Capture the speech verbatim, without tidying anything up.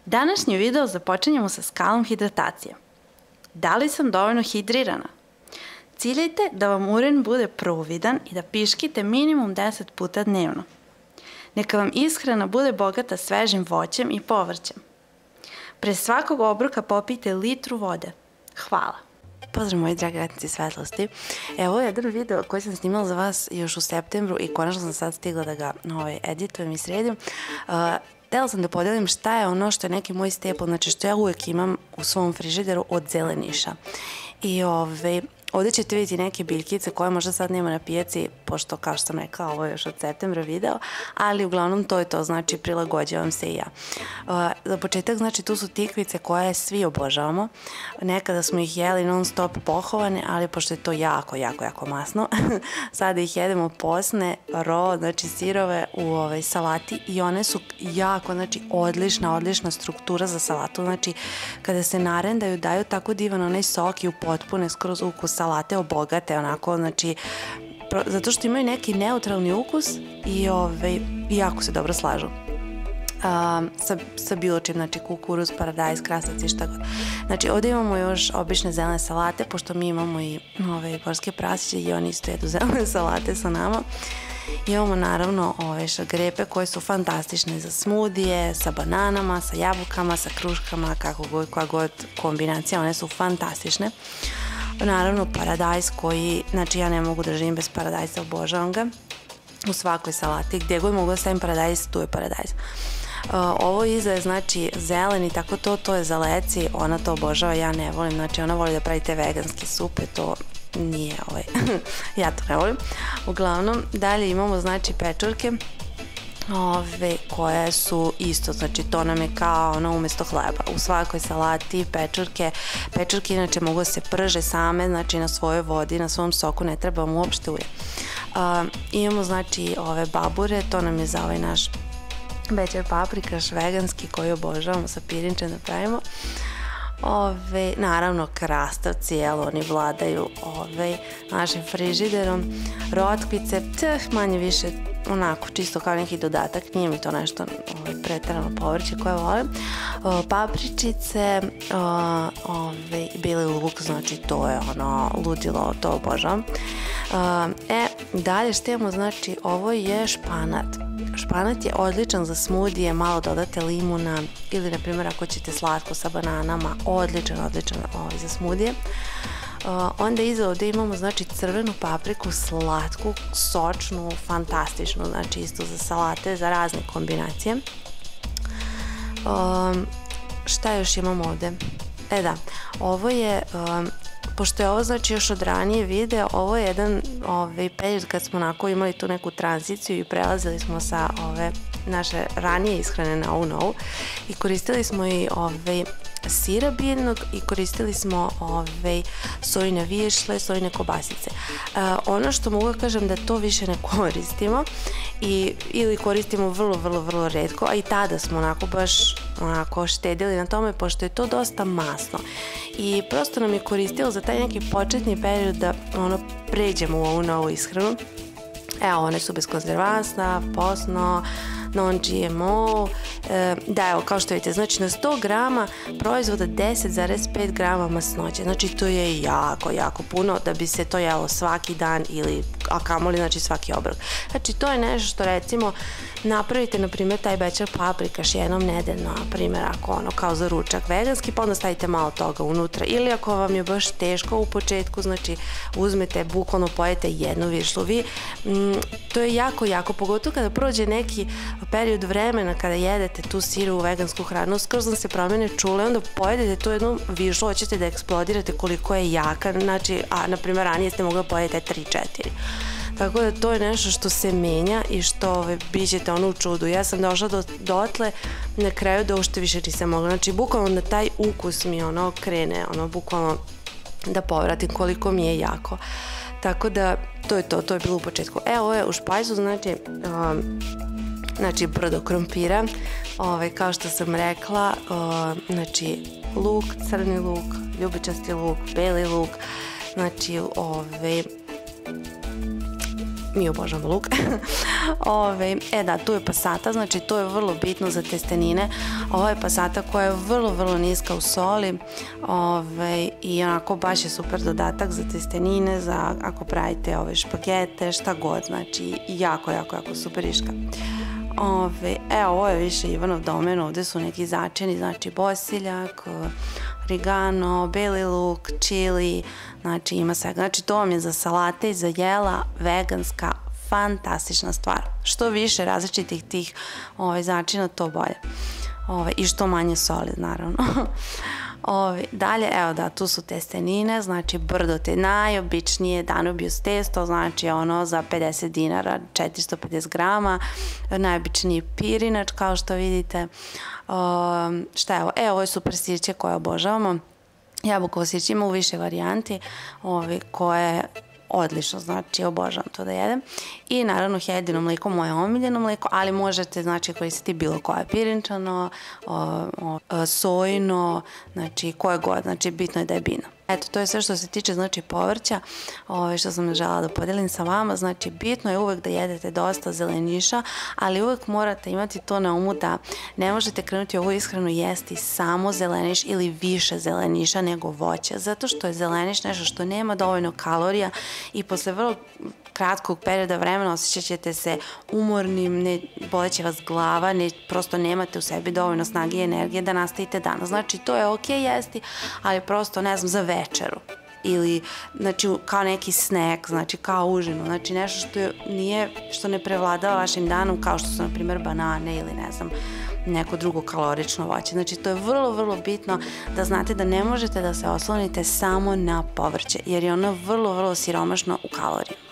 Današnji video započinjemo sa skalom hidratacije. Da li sam dovoljno hidrirana? Ciljajte da vam urin bude providan i da piškite minimum deset puta dnevno. Neka vam ishrana bude bogata svežim voćem i povrćem. Pre svakog obroka popijte litru vode. Hvala! Pozdrav moji dragi ratnici svetlosti. Evo je jedan video koji sam snimala za vas još u septembru i konačno sam sad stigla da ga editujem i sredim. Htela sam da podelim šta je ono što je neki moj staple, znači što ja uvek imam u svom frižideru od zeleniša. I ovdje ćete vidjeti neke biljkice koje možda sad nema na pijaci, pošto kao što sam rekla ovo je još od septembra video, ali uglavnom to je to, znači prilagođavam se i ja. Za početak znači tu su tikvice koje svi obožavamo, nekada smo ih jeli non stop pohovane, ali pošto je to jako, jako, jako masno, sada ih jedemo posne, raw, znači sirove u salati i one su jako, znači odlična, odlična struktura za salatu, znači kada se narendaju daju tako divan onaj sok i upotpune skroz ukus salate, obogate onako, znači zato što imaju neki neutralni ukus i jako se dobro slažu sa bilo čim, znači kukuruz, paradajz, krastavac i šta god. Znači ovdje imamo još obične zelene salate, pošto mi imamo i borske prasiće i oni isto jedu zelene salate sa nama. Imamo naravno ove šagrepe koje su fantastične za smudije, sa bananama, sa jabukama, sa kruškama, kako god, koja god kombinacija, one su fantastične. Naravno paradajz koji, znači ja ne mogu da živim bez paradajza, obožavam ga u svakoj salati, gdje god mogu da stavim paradajz, tu je paradajz. Ovo iza je znači zelen i tako to, to je za leci, ona to obožava, ja ne volim, znači ona voli da pravi te veganske supe, to nije ovaj, ja to ne volim. Uglavnom, dalje imamo znači pečurke, ove koje su isto, znači to nam je kao ono umjesto hleba, u svakoj salati pečurke, pečurke inače mogu se prže same, znači na svojoj vodi, na svom soku, ne treba vam uopšte ulje. Imamo znači ove babure, to nam je za ovaj naš večer paprikaš veganski koji obožavamo sa pirinčem da pravimo. Ove, naravno krastavci, jel, oni vladaju ove, našim frižiderom, rotkvice, teh, manje više onako čisto kao neki dodatak, nije mi to nešto ove, pretarano povrće koje volim, o, papričice, o, ove, beli luk, znači to je ono ludilo, to obožavam. O, e, dalje što imamo, znači ovo je španat. Španat je odličan za smudije, malo dodate limuna ili na primjer ako ćete slatko sa bananama, odličan, odličan ovaj za smudije. Onda iza ovdje imamo znači crvenu papriku, slatku, sočnu, fantastičnu, znači isto za salate, za razne kombinacije. Šta još imamo ovdje? E da, ovo je... Pošto je ovo znači još od ranije video, ovo je jedan period kad smo onako imali tu neku tranziciju i prelazili smo sa ove naše ranije ishrane na ovu novu i koristili smo i sira biljnog i koristili smo sojine višle, sojine kobasice. Ono što mogu da kažem da to više ne koristimo ili koristimo vrlo, vrlo, vrlo retko, a i tada smo onako baš onako štedili na tome pošto je to dosta masno i prosto nam je koristilo za taj neki početni period da ono pređemo u ovu novu ishranu. Evo, one su bez konzervansa, posno, non-G M O, da evo kao što vidite, znači na sto grama proizvoda deset zarez pet grama masnoće, znači to je jako, jako puno da bi se to jelo svaki dan ili, a kamoli, znači svaki obrok. Znači to je nešto što recimo napravite, na primjer, taj večer paprikaš jednom nedeljno, na primjer, ako ono kao za ručak veganski, pa onda stavite malo toga unutra ili ako vam je baš teško u početku, znači uzmete, bukvalno pojete jednu višlu. Vi, to je jako, jako, pogotovo kada prođe neki period vremena kada jedete tu sirovu vegansku hranu, skroz vam se promene čule, onda pojedete tu jednu višlu, hoćete da eksplodirate koliko je jaka, znači, a na primjer ranije ste mogli pojete tri četiri. Tako da to je nešto što se menja i što bit ćete ono u čudu. Ja sam došla dotle na kraju da ušte više nisam mogla. Znači, bukvalno da taj ukus mi ono krene, ono bukvalno da povratim koliko mi je jako. Tako da, to je to, to je bilo u početku. E, ovo je u špajzu, znači, znači brdo krompira, kao što sam rekla, znači luk, crni luk, ljubičasti luk, beli luk, znači ove... mi obožavamo luk. Ove, e da, tu je pasata, znači to je vrlo bitno za testenine. Ovo je pasata koja je vrlo, vrlo niska u soli. Ove, I onako baš je super dodatak za testenine, za ako pravite ove špagete, šta god, znači jako, jako, jako superiška. Ove, evo, ovo je više Ivanov domen, ovde su neki začini, znači bosiljak, origano, beli luk, čili, znači ima svega. Znači to vam je za salate i za jela veganska, fantastična stvar. Što više različitih tih ovaj, začina, to bolje. Ovaj, I što manje soli, naravno. Ovi, dalje, evo da, tu su testenine, znači brdo te najobičnije Danubius testo, znači ono za pedeset dinara, četiristo pedeset grama, najobičniji pirinač kao što vidite. Um, šta je ovo? E, ovo je super sirće koje obožavamo. Jabukovo sirće ima u više varijanti, ovi, koje odlično, znači obožavam to da jedem. I naravno Hedino mlijeko, moje omiljeno mlijeko, ali možete znači koristiti bilo koje, pirinčano, o, o, sojino, znači koje god, znači bitno je da je bino. Eto, to je sve što se tiče znači povrća, ove, što sam želela da podelim sa vama. Znači bitno je uvek da jedete dosta zeleniša, ali uvek morate imati to na umu da ne možete krenuti ovu ishranu jesti samo zeleniš ili više zeleniša nego voća, zato što je zeleniš nešto što nema dovoljno kalorija i posle vrlo kratkog perioda vremena osjećat ćete se umornim, ne, boleće vas glava, ne, prosto nemate u sebi dovoljno snage i energije da nastavite danas. Znači to je ok jesti, ali prosto ne znam, za večeru ili znači kao neki snack, znači kao užinu, znači nešto što nije, što ne prevladava vašim danom kao što su na primjer banane ili ne znam neko drugo kalorično voće. Znači to je vrlo, vrlo bitno da znate da ne možete da se oslonite samo na povrće jer je ono vrlo, vrlo siromašno u kalorijama.